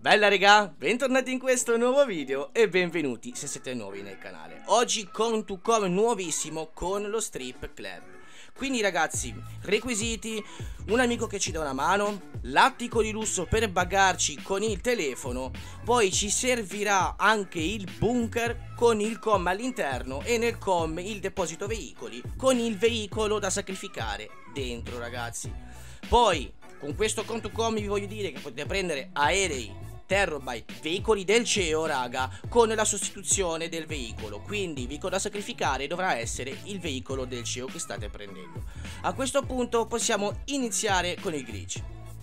Bella regà, bentornati in questo nuovo video e benvenuti se siete nuovi nel canale. Oggi Come nuovissimo con lo Strip Club. Quindi ragazzi, requisiti: un amico che ci dà una mano, l'attico di lusso per buggarci con il telefono, poi ci servirà anche il bunker con il com all'interno e nel com il deposito veicoli con il veicolo da sacrificare dentro ragazzi. Poi con questo com vi voglio dire che potete prendere aerei, terabyte, veicoli del CEO raga, con la sostituzione del veicolo. Quindi il veicolo da sacrificare dovrà essere il veicolo del CEO che state prendendo. A questo punto possiamo iniziare con il glitch.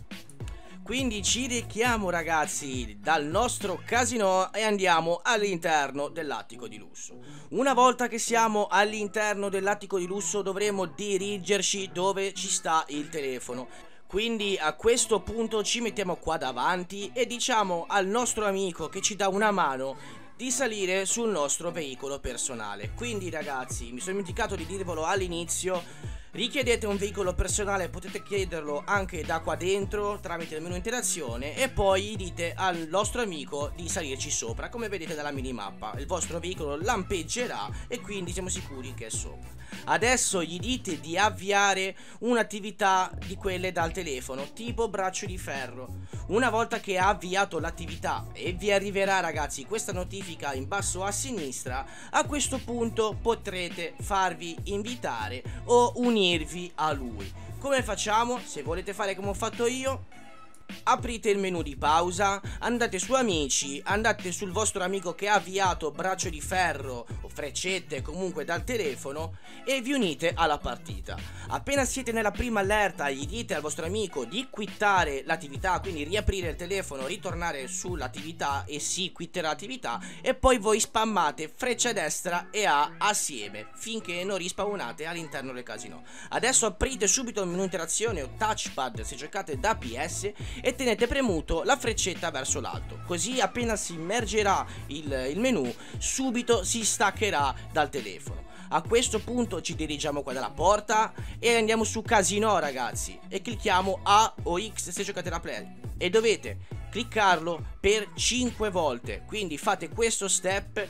Quindi ci richiamo ragazzi dal nostro casino e andiamo all'interno dell'attico di lusso. Una volta che siamo all'interno dell'attico di lusso dovremo dirigerci dove ci sta il telefono. Quindi a questo punto ci mettiamo qua davanti e diciamo al nostro amico che ci dà una mano di salire sul nostro veicolo personale. Quindi ragazzi, mi sono dimenticato di dirvelo all'inizio, richiedete un veicolo personale, potete chiederlo anche da qua dentro tramite il menu interazione e poi dite al nostro amico di salirci sopra. Come vedete dalla minimappa il vostro veicolo lampeggerà e quindi siamo sicuri che è sopra. Adesso gli dite di avviare un'attività di quelle dal telefono, tipo braccio di ferro. Una volta che ha avviato l'attività e vi arriverà ragazzi questa notifica in basso a sinistra, a questo punto potrete farvi invitare o unirvi a lui. Come facciamo? Se volete fare come ho fatto io, aprite il menu di pausa, andate su amici, andate sul vostro amico che ha avviato braccio di ferro o freccette comunque dal telefono e vi unite alla partita. Appena siete nella prima allerta gli dite al vostro amico di quittare l'attività, quindi riaprire il telefono, ritornare sull'attività e si quitterà l'attività e poi voi spammate freccia destra e A assieme finché non rispawnate all'interno del casino. Adesso aprite subito il menu interazione o touchpad se giocate da PS e tenete premuto la freccetta verso l'alto, così appena si immergerà il menu subito si staccherà dal telefono. A questo punto ci dirigiamo qua dalla porta e andiamo su casino ragazzi e clicchiamo A o X se giocate da play e dovete cliccarlo per 5 volte, quindi fate questo step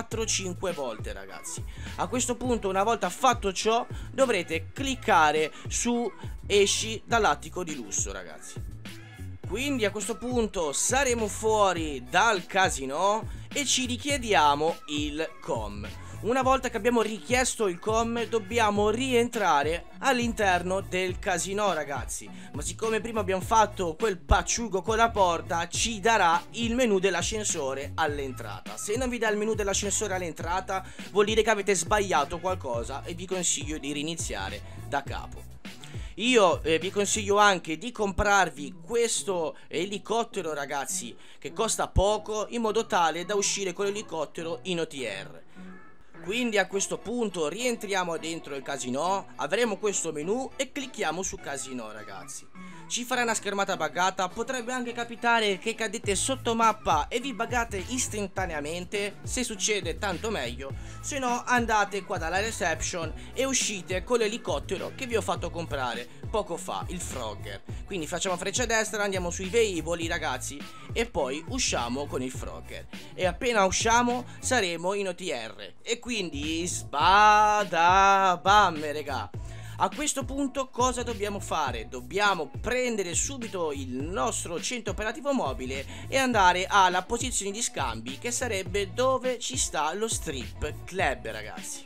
4-5 volte ragazzi. A questo punto, una volta fatto ciò, dovrete cliccare su esci dall'attico di lusso ragazzi. Quindi a questo punto saremo fuori dal casino e ci richiediamo il com. Una volta che abbiamo richiesto il com dobbiamo rientrare all'interno del casino ragazzi. Ma siccome prima abbiamo fatto quel pacciugo con la porta, ci darà il menu dell'ascensore all'entrata. Se non vi dà il menu dell'ascensore all'entrata vuol dire che avete sbagliato qualcosa e vi consiglio di riniziare da capo. Io vi consiglio anche di comprarvi questo elicottero ragazzi che costa poco in modo tale da uscire con l'elicottero in OTR. Quindi a questo punto rientriamo dentro il casino, avremo questo menu e clicchiamo su casino ragazzi. Ci farà una schermata buggata, potrebbe anche capitare che cadete sotto mappa e vi buggate istantaneamente, se succede tanto meglio, se no andate qua dalla reception e uscite con l'elicottero che vi ho fatto comprare poco fa, il Frogger. Quindi facciamo freccia destra, andiamo sui velivoli ragazzi e poi usciamo con il Frogger e appena usciamo saremo in OTR e quindi sbada bam regà. A questo punto cosa dobbiamo fare? Dobbiamo prendere subito il nostro centro operativo mobile e andare alla posizione di scambi che sarebbe dove ci sta lo Strip Club ragazzi.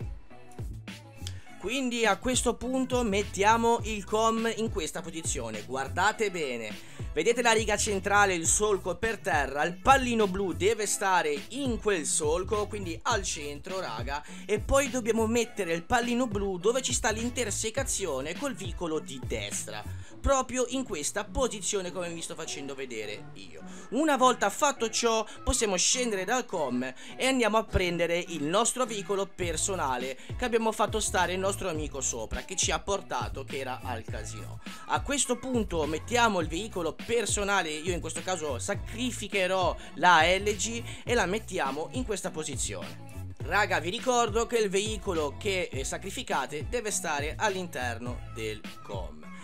Quindi a questo punto mettiamo il com in questa posizione, guardate bene. Vedete la riga centrale, il solco per terra, il pallino blu deve stare in quel solco, quindi al centro raga, e poi dobbiamo mettere il pallino blu dove ci sta l'intersecazione col vicolo di destra, proprio in questa posizione come vi sto facendo vedere io. Una volta fatto ciò possiamo scendere dal com e andiamo a prendere il nostro veicolo personale che abbiamo fatto stare il nostro amico sopra, che ci ha portato, che era al casino. A questo punto mettiamo il veicolo personale, io in questo caso sacrificherò la LG e la mettiamo in questa posizione. Raga, vi ricordo che il veicolo che sacrificate deve stare all'interno del com.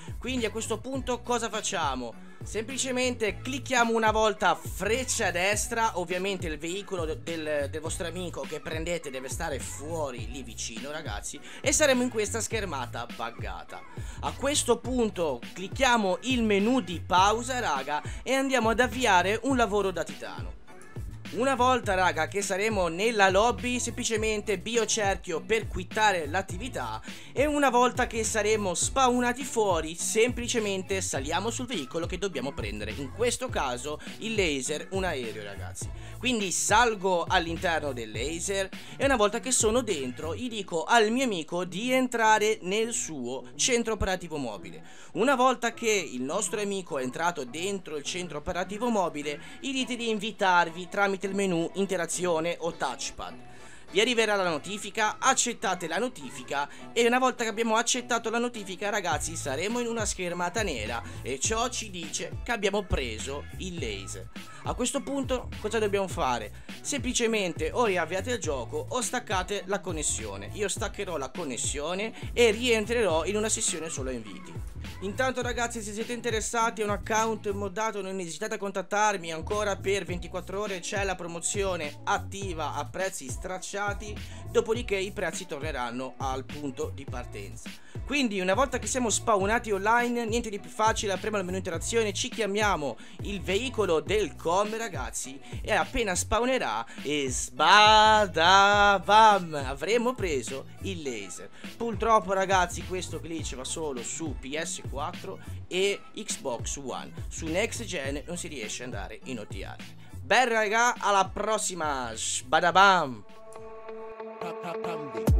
Quindi a questo punto cosa facciamo? Semplicemente clicchiamo una volta freccia destra, ovviamente il veicolo del vostro amico che prendete deve stare fuori lì vicino, ragazzi, e saremo in questa schermata buggata. A questo punto clicchiamo il menu di pausa, raga, e andiamo ad avviare un lavoro da titano. Una volta, raga, che saremo nella lobby, semplicemente biocerchio per quittare l'attività, e una volta che saremo spawnati fuori, semplicemente saliamo sul veicolo che dobbiamo prendere, in questo caso il laser, un aereo, ragazzi. Quindi salgo all'interno del laser e una volta che sono dentro gli dico al mio amico di entrare nel suo centro operativo mobile. Una volta che il nostro amico è entrato dentro il centro operativo mobile, gli dite di invitarvi tramite il menu interazione o touchpad. Vi arriverà la notifica, accettate la notifica e una volta che abbiamo accettato la notifica, ragazzi, saremo in una schermata nera e ciò ci dice che abbiamo preso il laser. A questo punto cosa dobbiamo fare? Semplicemente o riavviate il gioco o staccate la connessione. Io staccherò la connessione e rientrerò in una sessione solo inviti. Intanto, ragazzi, se siete interessati a un account moddato non esitate a contattarmi, ancora per 24 ore c'è la promozione attiva a prezzi stracciati, dopodiché i prezzi torneranno al punto di partenza. Quindi una volta che siamo spawnati online, niente di più facile, apriamo il menu interazione, ci chiamiamo il veicolo del com, ragazzi, e appena spawnerà e sbadabam, avremo preso il laser. Purtroppo, ragazzi, questo glitch va solo su PS4 e Xbox One, su Next Gen non si riesce ad andare in OTR. Beh, raga, alla prossima, sbadabam.